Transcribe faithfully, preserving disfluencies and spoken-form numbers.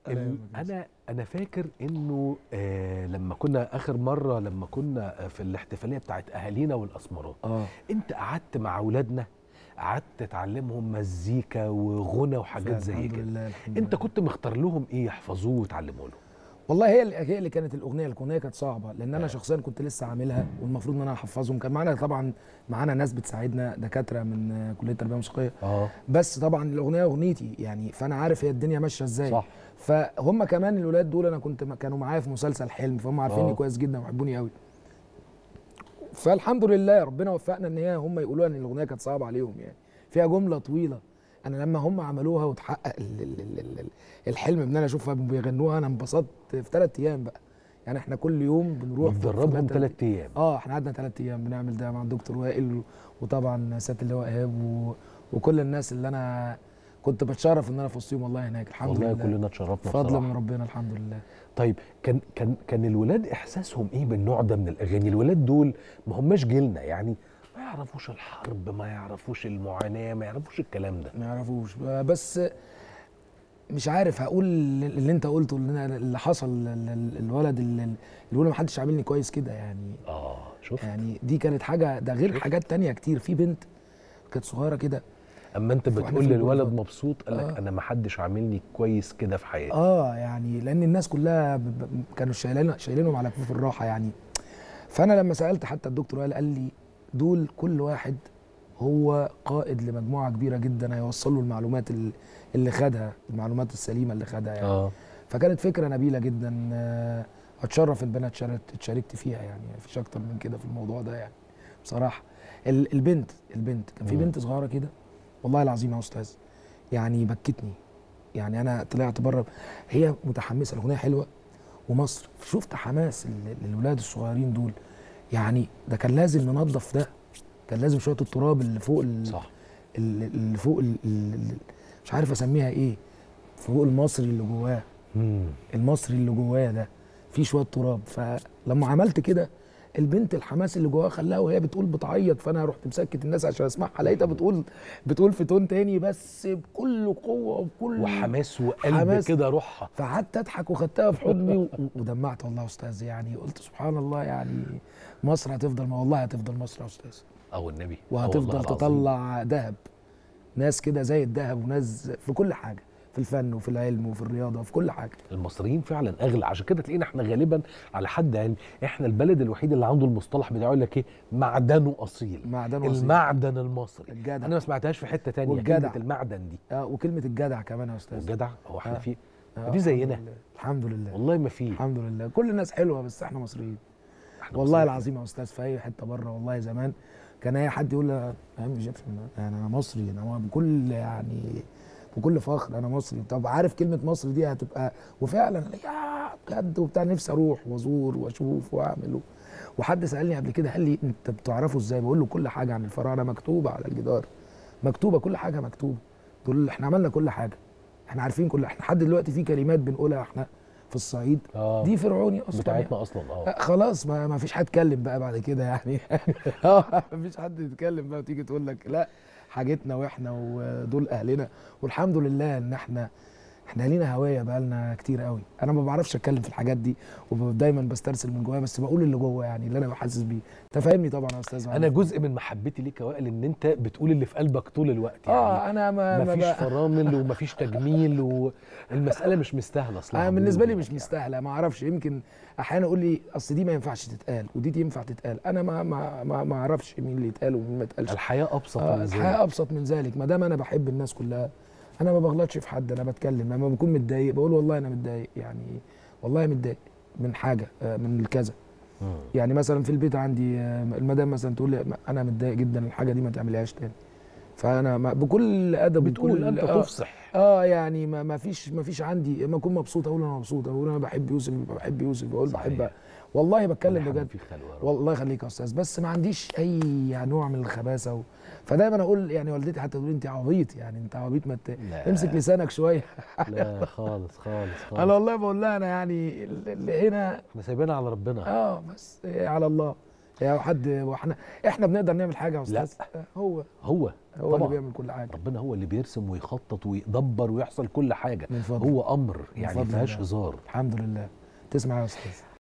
انا انا فاكر انه آه لما كنا اخر مره لما كنا في الاحتفاليه بتاعت اهالينا والاسمرات، اه انت قعدت مع اولادنا، قعدت تعلمهم مزيكا وغنى وحاجات زي الحمد كده. لله الحمد انت لله. كنت مختار لهم ايه يحفظوه وتعلموا له؟ والله هي اللي هي اللي كانت الاغنيه الاغنيه كانت صعبه، لان انا آه. شخصيا كنت لسه عاملها والمفروض ان انا احفظهم. كان معانا طبعا معانا ناس بتساعدنا، دكاتره من آه، كليه التربيه الموسيقيه. اه بس طبعا الاغنيه اغنيتي يعني، فانا عارف هي الدنيا ماشيه ازاي. صح. فهم كمان الولاد دول انا كنت كانوا معايا في مسلسل حلم، فهم عارفيني آه. كويس جدا ويحبوني قوي. فالحمد لله ربنا وفقنا ان هي هم يقولوا ان الاغنيه كانت صعبه عليهم، يعني فيها جمله طويله. انا لما هم عملوها وتحقق ال- ال- ال- ال- الحلم ان انا اشوفها بيغنوها، انا انبسطت في ثلاث ايام بقى. يعني احنا كل يوم بنروح في- في بتدربهم مادة- ثلاث ايام؟ اه احنا قعدنا ثلاث ايام بنعمل ده مع الدكتور وائل، وطبعا سياده اللواء ايهاب و- وكل الناس اللي انا كنت بتشرف ان انا في وسطهم، والله هناك الحمد والله لله. كلنا اتشرفنا فضل بصراحه. من ربنا الحمد لله. طيب كان كان كان الولاد احساسهم ايه بالنوع ده من الاغاني؟ الولاد دول ما هماش جيلنا، يعني ما يعرفوش الحرب، ما يعرفوش المعاناه، ما يعرفوش الكلام ده. ما يعرفوش بس مش عارف هقول اللي انت قلته، اللي, أنا اللي حصل ال- الولد اللي اللي بيقول ما حدش عاملني كويس كده يعني. اه شفت. يعني دي كانت حاجه، ده غير شفت. حاجات تانية كتير. في بنت كانت صغيره كده، اما انت وإحنا بتقول في للولد البروفات. مبسوط، قال لك آه. انا ما حدش عاملني كويس كده في حياتي. اه يعني لان الناس كلها ب- ب- كانوا شايلين شايلينهم على كفوف الراحه يعني. فانا لما سالت حتى الدكتور قال قال لي دول كل واحد هو قائد لمجموعه كبيره جدا، هيوصل له المعلومات ال- اللي خدها، المعلومات السليمه اللي خدها يعني. اه فكانت فكره نبيله جدا، آه، اتشرف ان انا اتشاركت اتشاركت فيها يعني. مفيش اكتر من كده في الموضوع ده يعني بصراحه. ال- البنت البنت كان في مم. بنت صغيره كده، والله العظيم يا استاذ يعني بكتني. يعني انا طلعت بره، هي متحمسه، الاغنيه حلوه ومصر، شفت حماس ال- الولاد الصغيرين دول. يعني ده كان لازم ننظف ده، كان لازم شويه التراب اللي فوق ال- صح. ال- اللي فوق ال- ال- مش عارف اسميها ايه، فوق المصري اللي جواه، مم. المصري اللي جواه ده فيه شويه تراب. فلما عملت كده البنت الحماس اللي جواها خلاها وهي بتقول بتعيط، فانا رحت مسكت الناس عشان اسمعها، لقيتها بتقول بتقول في تون تاني بس بكل قوه وبكل وحماس وقلب حماس. كده روحها. فقعدت اضحك وخدتها في حضني و- ودمعت والله يا استاذ. يعني قلت سبحان الله، يعني مصر هتفضل، ما والله هتفضل مصر يا استاذ، او النبي. وهتفضل تطلع ذهب، ناس كده زي الذهب، وناس في كل حاجه، في الفن وفي العلم وفي الرياضه وفي كل حاجه. المصريين فعلا اغلى، عشان كده تلاقينا احنا غالبا على حد علمي احنا البلد الوحيد اللي عنده المصطلح بتاعه، يقول لك ايه، معدنه اصيل. معدن وصيل. المعدن المصري. الجدع. انا ما سمعتهاش في حته تانية والجدع. كلمه المعدن دي. اه وكلمه الجدع كمان يا استاذ. الجدع هو احنا آه. في آه في زينا؟ الحمد لله. الحمد لله والله ما في. الحمد لله، كل الناس حلوه بس احنا مصريين. احنا والله مصريين. العظيم يا استاذ في اي حته بره، والله زمان كان اي حد يقول لي انا مش يعني انا مصري، انا بكل يعني بكل فخر انا مصري. طب عارف كلمه مصري دي هتبقى، وفعلا يا بجد وبتاع، نفسي اروح وازور واشوف واعمل. وحد سالني قبل كده قال لي انت بتعرفوا ازاي؟ بقول له كل حاجه عن الفراعنه مكتوبه على الجدار، مكتوبه كل حاجه مكتوبه. دول احنا عملنا كل حاجه، احنا عارفين كل، احنا لحد دلوقتي في كلمات بنقولها احنا في الصعيد آه. دي فرعوني اصلا بتاعتنا يعني. اصلا. اه آه، خلاص ما, ما فيش حد يتكلم بقى بعد كده يعني. اه ما فيش حد يتكلم بقى وتيجي تقول لك لا حاجتنا واحنا ودول اهلنا. والحمد لله ان احنا احنا لينا هوايه بقى لنا كتير قوي. انا ما بعرفش اتكلم في الحاجات دي ودايما بسترسل من جوايا، بس بقول اللي جوه يعني، اللي انا بحسس بيه. انت فاهمني طبعا يا استاذ. انا جزء من محبتي ليك يا وائل ان انت بتقول اللي في قلبك طول الوقت يعني. اه انا ما مفيش ما فرامل ومفيش تجميل، والمساله مش مستاهله اصلا. انا بالنسبه لي مش مستاهله، ما اعرفش، يمكن احيانا اقول لي اصل دي ما ينفعش تتقال ودي ينفع تتقال. انا ما ما ما, ما اعرفش مين اللي يتقال ومين ما يتقالش. الحياه ابسط آه من ذلك. الحياه ابسط من ذلك. ما دام انا بحب الناس كلها انا ما بغلطش في حد، انا بتكلم. لما بكون متضايق بقول والله انا متضايق، يعني والله متضايق من حاجه، آه من الكذا. يعني مثلا في البيت عندي آه المدام مثلا تقول لي انا متضايق جدا الحاجه دي ما تعمليهاش تاني، فانا ما بكل ادب بتقول انت آه تفصح. اه يعني ما ما فيش ما فيش عندي، اما اكون مبسوط اقول انا مبسوط، اقول انا بحب يوسف بحب يوسف، بقول بحب، والله بتكلم بجد. والله يخليك يا استاذ، بس ما عنديش اي نوع من الخباثه و... فدايما اقول يعني والدتي حتى تقول انت عبيط، يعني انت عبيط، ما امسك لسانك شويه. لا خالص خالص خالص. انا والله بقول لها انا يعني اللي هنا احنا سايبينها على ربنا. اه بس على الله يا حد واحنا احنا بنقدر نعمل حاجه يا استاذ؟ هو هو هو طبعا اللي بيعمل كل حاجه. ربنا هو اللي بيرسم ويخطط ويدبر ويحصل كل حاجه، من فضل هو امر يعني ما فضل فيهاش الله. هزار. الحمد لله. تسمع يا استاذ؟